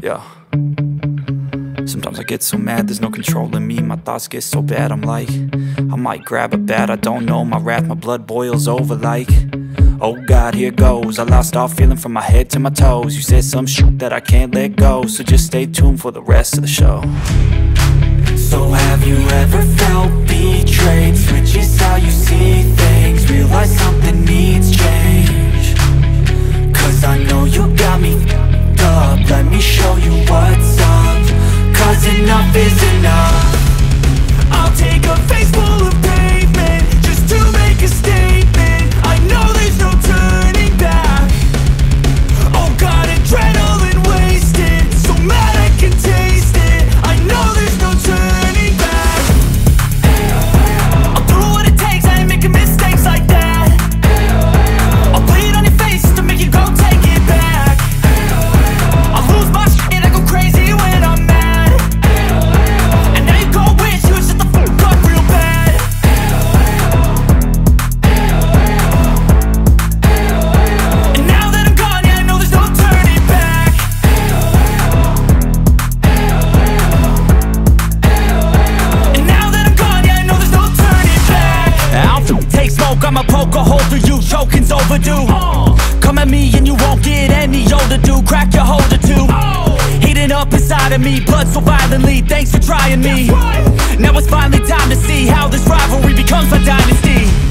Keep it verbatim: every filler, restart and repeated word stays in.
Yeah. Sometimes I get so mad, there's no controlling me. My thoughts get so bad, I'm like, I might grab a bat, I don't know. My wrath, my blood boils over like, oh God, here goes. I lost all feeling from my head to my toes. You said some shit that I can't let go, so just stay tuned for the rest of the show. So have you ever felt betrayed? Switches how you see things, realize something needs change. Cause I know you got me f***ed up, let me show you what's up. Cause enough is enough. I'll take a face full of pavement just to make a statement. I know there's no turning back. Oh God, adrenaline wasted, so mad I can taste it. I know there's no turning back. I'll do what it takes, I ain't making mistakes like that. I'll bleed on your face to make you go take it back. I'll lose my shit and I go crazy when I'm mad. I'ma poke a hole through you, choking's overdue. uh, Come at me and you won't get any older, dude. Crack your holder too. uh, Heating up inside of me, blood so violently. Thanks for trying me. Right. Now it's finally time to see how this rivalry becomes my dynasty.